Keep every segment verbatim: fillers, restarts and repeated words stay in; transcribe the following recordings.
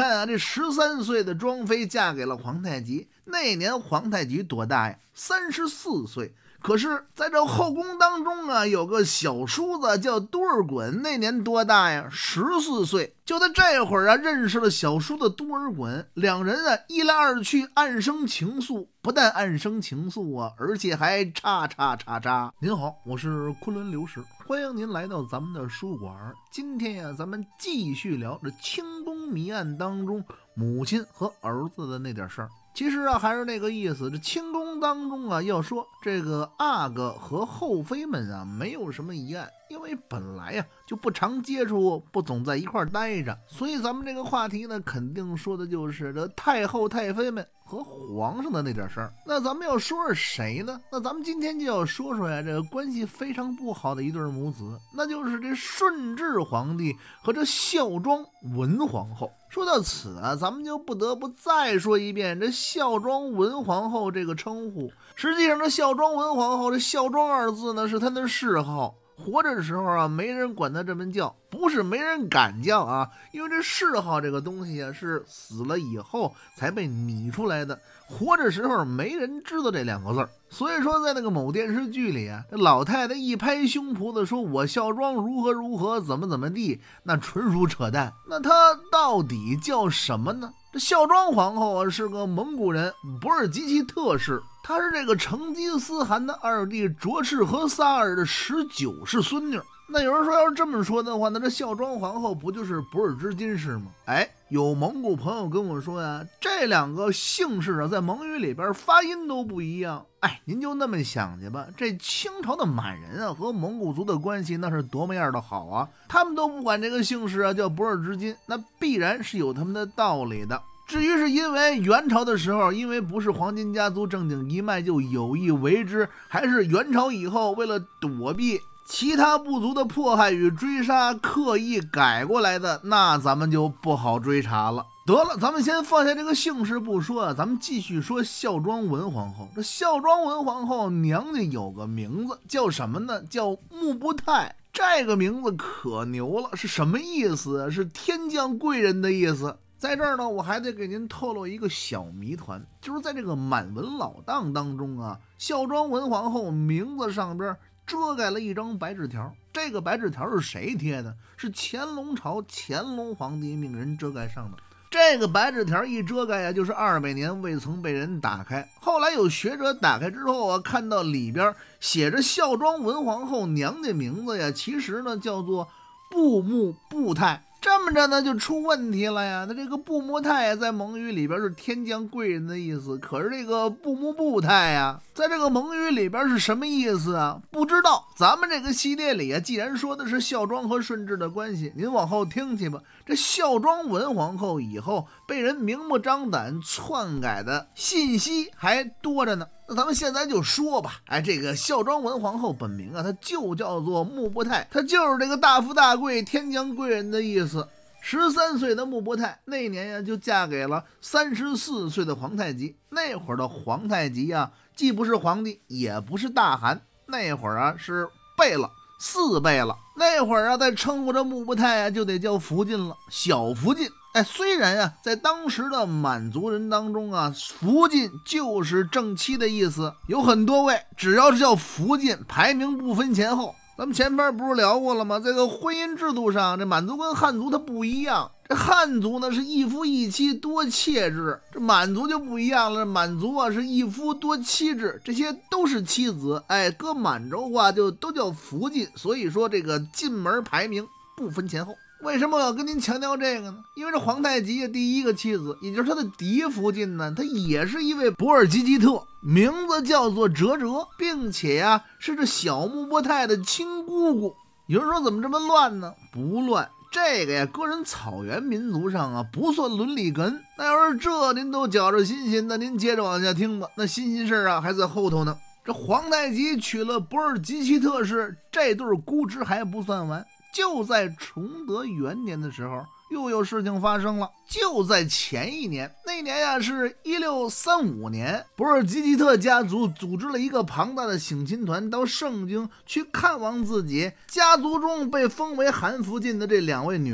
看啊，这十三岁的庄妃嫁给了皇太极，那年皇太极多大呀？三十四岁。可是在这后宫当中啊，有个小叔子叫多尔衮，那年多大呀？十四岁。就在这会儿啊，认识了小叔子多尔衮，两人啊一来二去暗生情愫，不但暗生情愫啊，而且还叉叉叉叉。您好，我是昆仑流石，欢迎您来到咱们的书馆。今天呀、啊，咱们继续聊这清宫谜案当中母亲和儿子的那点事儿。其实啊，还是那个意思。这清宫当中啊，要说这个阿哥和后妃们啊，没有什么疑案，因为本来呀、啊、就不常接触，不总在一块待着，所以咱们这个话题呢，肯定说的就是这太后太妃们和皇上的那点事儿。那咱们要说是谁呢？那咱们今天就要说说呀，这个关系非常不好的一对母子，那就是这顺治皇帝和这孝庄文皇后。说到此啊，咱们就不得不再说一遍这孝庄文皇后这个称呼。实际上这孝庄文皇后，这孝庄二字呢是她的谥号，活着的时候啊没人管她这么叫，不是没人敢叫啊，因为这谥号这个东西啊是死了以后才被拟出来的，活着时候没人知道这两个字儿。所以说在那个某电视剧里啊，这老太太一拍胸脯的说我孝庄如何如何怎么怎么地，那纯属扯淡。那她到底叫什么呢？这孝庄皇后啊是个蒙古人，博尔济其特氏，她是这个成吉思汗的二弟卓赤和萨尔的十九世孙女。那有人说要是这么说的话，那这孝庄皇后不就是博尔之金氏吗？哎，有蒙古朋友跟我说呀，这两个姓氏啊在蒙语里边发音都不一样。哎，您就那么想去吧，这清朝的满人啊和蒙古族的关系那是多么样的好啊，他们都不管这个姓氏啊叫博尔之金，那必然是有他们的道理的。至于是因为元朝的时候因为不是黄金家族正经一脉就有意为之，还是元朝以后为了躲避其他部族的迫害与追杀刻意改过来的，那咱们就不好追查了。得了，咱们先放下这个姓氏不说啊，咱们继续说孝庄文皇后。这孝庄文皇后娘家有个名字叫什么呢？叫穆不泰。这个名字可牛了，是什么意思？是天降贵人的意思。在这儿呢，我还得给您透露一个小谜团，就是在这个满文老档当中啊，孝庄文皇后名字上边遮盖了一张白纸条。这个白纸条是谁贴的？是乾隆朝乾隆皇帝命人遮盖上的。这个白纸条一遮盖呀，就是二百年未曾被人打开。后来有学者打开之后啊，看到里边写着孝庄文皇后娘家名字呀，其实呢叫做布木布泰。这么着呢就出问题了呀，那这个布木泰呀在蒙语里边是天降贵人的意思，可是这个布木布泰呀在这个蒙语里边是什么意思啊？不知道。咱们这个系列里啊，既然说的是孝庄和顺治的关系，您往后听去吧。这孝庄文皇后以后被人明目张胆篡改的信息还多着呢。那咱们现在就说吧，哎，这个孝庄文皇后本名啊，她就叫做穆不泰，她就是这个大富大贵、天降贵人的意思。十三岁的穆不泰那年呀，就嫁给了三十四岁的皇太极。那会儿的皇太极啊，既不是皇帝，也不是大汗，那会儿啊是贝勒，四贝勒。那会儿啊，在称呼着穆不泰啊，就得叫福晋了，小福晋。哎，虽然啊，在当时的满族人当中啊，福晋就是正妻的意思，有很多位只要是叫福晋，排名不分前后。咱们前边不是聊过了吗？这个婚姻制度上，这满族跟汉族它不一样。这汉族呢是一夫一妻多妾制，这满族就不一样了。满族啊是一夫多妻制，这些都是妻子。哎，搁满洲话就都叫福晋，所以说这个进门排名不分前后。为什么我要跟您强调这个呢？因为这皇太极的第一个妻子，也就是他的嫡福晋呢，他也是一位博尔济吉特，名字叫做哲哲，并且呀、啊、是这小穆不泰的亲姑姑。有人说怎么这么乱呢？不乱，这个呀搁人草原民族上啊不算伦理哏。那要是这您都觉着新鲜的，您接着往下听吧，那新鲜事啊还在后头呢。这皇太极娶了博尔济其特氏，这对姑侄还不算完。就在崇德元年的时候，又有事情发生了。就在前一年，那年呀是一六三五年，博尔济其特家族组织了一个庞大的省亲团到盛京去看望自己家族中被封为韩福晋的这两位女儿。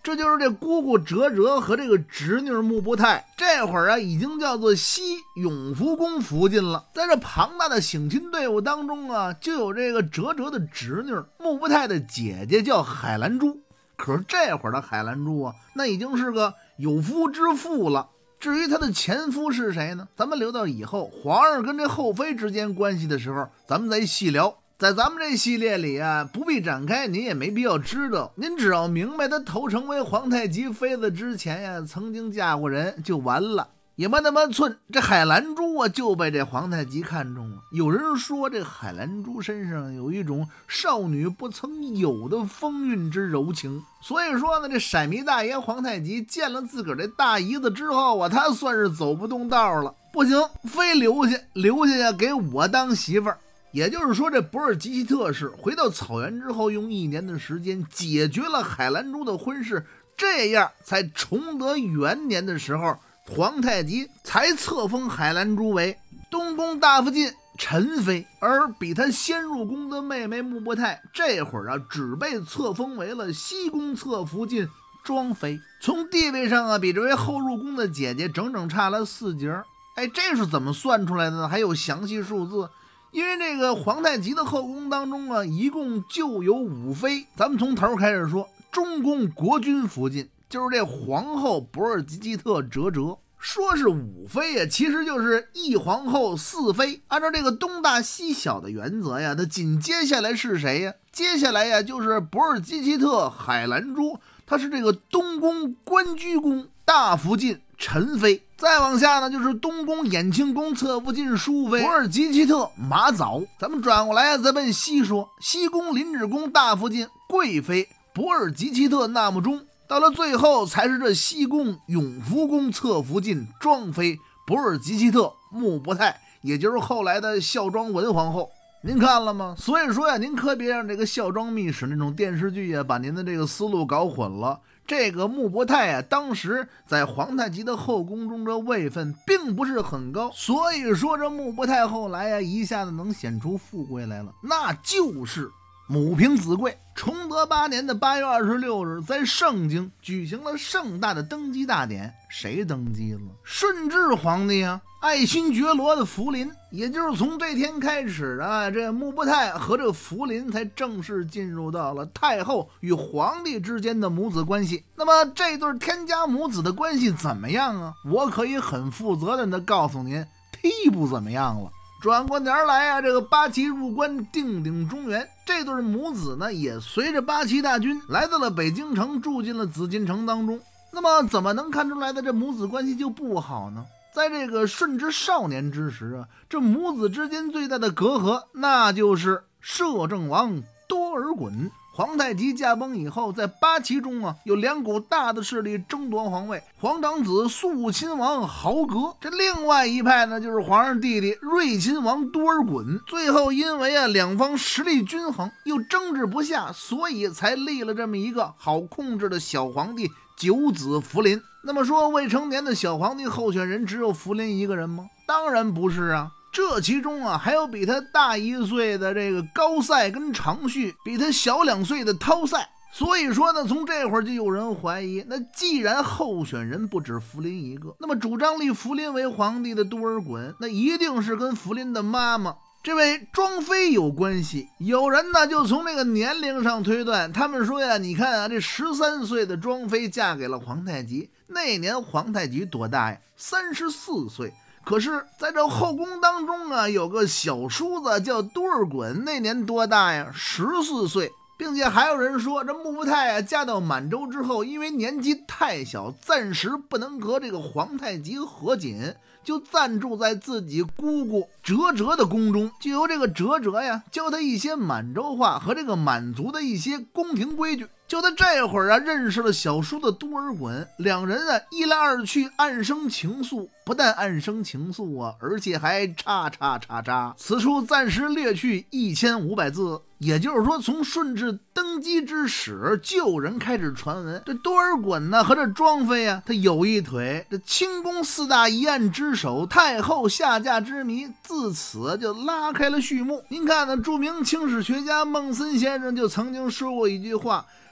这就是这姑姑哲哲和这个侄女穆不太，这会儿啊已经叫做西永福宫附近了。在这庞大的省亲队伍当中啊，就有这个哲哲的侄女穆不太的姐姐叫海兰珠。可是这会儿的海兰珠啊，那已经是个有夫之妇了。至于她的前夫是谁呢？咱们留到以后皇上跟这后妃之间关系的时候，咱们再细聊。在咱们这系列里啊，不必展开，您也没必要知道。您只要明白她头成为皇太极妃子之前呀，曾经嫁过人就完了。也没那么寸，这海兰珠啊就被这皇太极看中了。有人说这海兰珠身上有一种少女不曾有的风韵之柔情，所以说呢，这骰迷大爷皇太极见了自个儿这大姨子之后啊，他算是走不动道了，不行，非留下留下呀，给我当媳妇儿。也就是说，这博尔济吉特氏回到草原之后，用一年的时间解决了海兰珠的婚事，这样才崇德元年的时候，皇太极才册封海兰珠为东宫大福晋宸妃，而比他先入宫的妹妹穆不太，这会儿啊只被册封为了西宫侧福晋庄妃。从地位上啊，比这位后入宫的姐姐整整差了四节。哎，这是怎么算出来的呢？还有详细数字。因为这个皇太极的后宫当中啊，一共就有五妃。咱们从头开始说，中宫国君福晋，就是这皇后博尔济吉特哲哲。说是五妃呀，其实就是一皇后四妃。按照这个东大西小的原则呀，它紧接下来是谁呀？接下来呀就是博尔济吉特海兰珠，她是这个东宫关雎宫大福晋宸妃。再往下呢，就是东宫衍庆宫侧福晋淑妃博尔济吉特马早。咱们转过来再奔西说，西宫林趾宫大福晋贵妃博尔济吉特纳木中。到了最后才是这西宫永福宫侧福晋庄妃博尔济吉特穆不太，也就是后来的孝庄文皇后。您看了吗？所以说呀，您可别让这个孝庄秘史那种电视剧呀，把您的这个思路搞混了。这个穆不太啊，当时在皇太极的后宫中这位分并不是很高，所以说这穆不太后来呀，一下子能显出富贵来了，那就是母凭子贵。崇德八年的八月二十六日，在盛京举行了盛大的登基大典。谁登基了？顺治皇帝啊，爱新觉罗的福临。也就是从这天开始啊，这穆不太和这福临才正式进入到了太后与皇帝之间的母子关系。那么这对天家母子的关系怎么样啊？我可以很负责任的告诉您，忒不怎么样了。转过年来啊，这个八旗入关定鼎中原，这对母子呢也随着八旗大军来到了北京城，住进了紫禁城当中。那么怎么能看出来的这母子关系就不好呢？在这个顺治少年之时啊，这母子之间最大的隔阂，那就是摄政王多尔衮。皇太极驾崩以后，在八旗中啊，有两股大的势力争夺皇位，皇长子肃亲王豪格，这另外一派呢，就是皇上弟弟睿亲王多尔衮。最后因为啊两方实力均衡，又争执不下，所以才立了这么一个好控制的小皇帝九子福临。那么说，未成年的小皇帝候选人只有福临一个人吗？当然不是啊。这其中啊，还有比他大一岁的这个高塞跟长旭，比他小两岁的涛塞。所以说呢，从这会儿就有人怀疑，那既然候选人不止福临一个，那么主张立福临为皇帝的多尔衮，那一定是跟福临的妈妈这位庄妃有关系。有人呢就从这个年龄上推断，他们说呀，你看啊，这十三岁的庄妃嫁给了皇太极，那年皇太极多大呀？三十四岁。可是在这后宫当中啊，有个小叔子叫多尔衮，那年多大呀？十四岁。并且还有人说，这穆不太啊嫁到满洲之后，因为年纪太小，暂时不能和这个皇太极和亲，就暂住在自己姑姑哲哲的宫中，就由这个哲哲呀教他一些满洲话和这个满族的一些宫廷规矩。就在这会儿啊，认识了小叔的多尔衮，两人啊一来二去暗生情愫，不但暗生情愫啊，而且还叉叉叉叉。此处暂时略去一千五百字。也就是说，从顺治登基之始，就有人开始传闻，这多尔衮呢和这庄妃啊，他有一腿。这清宫四大疑案之首，太后下嫁之谜，自此就拉开了序幕。您看呢，著名清史学家孟森先生就曾经说过一句话，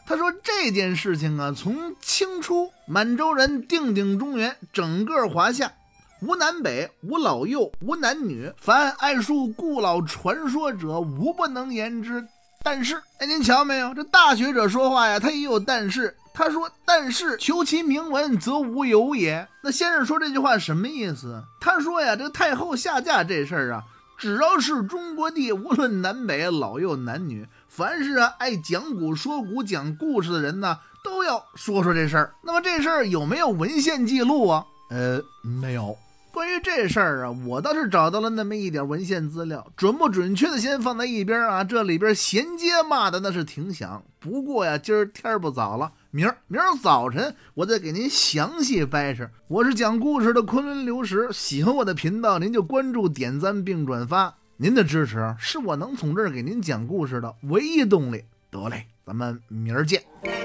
他说这件事情啊，从清初满洲人定鼎中原，整个华夏无南北，无老幼，无男女，凡爱述故老传说者，无不能言之。但是，哎，您瞧没有，这大学者说话呀，他也有但是。他说：“但是求其明文，则无有也。”那先生说这句话什么意思？他说呀，这个太后下嫁这事儿啊，只要是中国地，无论南北老幼男女，凡是啊爱讲古说古讲故事的人呢，都要说说这事儿。那么这事儿有没有文献记录啊？呃，没有。关于这事儿啊，我倒是找到了那么一点文献资料，准不准确的先放在一边啊。这里边衔接骂的那是挺响，不过呀，今儿天不早了，明儿明儿早晨我再给您详细掰扯。我是讲故事的昆仑流石，喜欢我的频道，您就关注、点赞并转发。您的支持是我能从这儿给您讲故事的唯一动力。得嘞，咱们明儿见。